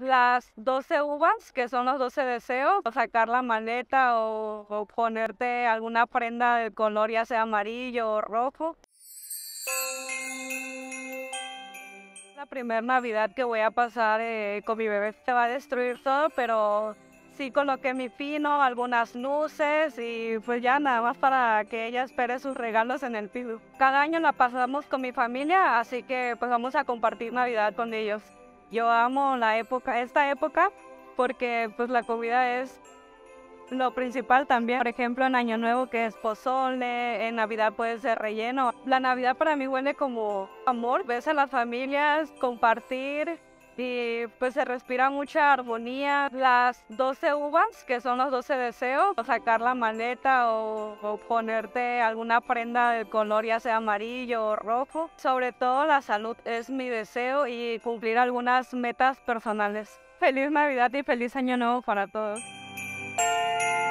las 12 uvas, que son los 12 deseos, o sacar la maleta o ponerte alguna prenda del color, ya sea amarillo o rojo. La primera Navidad que voy a pasar con mi bebé se va a destruir todo, pero sí coloqué mi pino, algunas luces y pues ya nada más para que ella espere sus regalos en el pino. Cada año la pasamos con mi familia, así que pues vamos a compartir Navidad con ellos. Yo amo esta época, porque pues la comida es lo principal también. Por ejemplo, en Año Nuevo que es pozole, en Navidad puede ser relleno. La Navidad para mí huele como amor, ves a las familias, compartir y pues se respira mucha armonía. Las 12 uvas, que son los 12 deseos, o sacar la maleta o ponerte alguna prenda del color, ya sea amarillo o rojo. Sobre todo la salud es mi deseo y cumplir algunas metas personales. Feliz Navidad y feliz Año Nuevo para todos.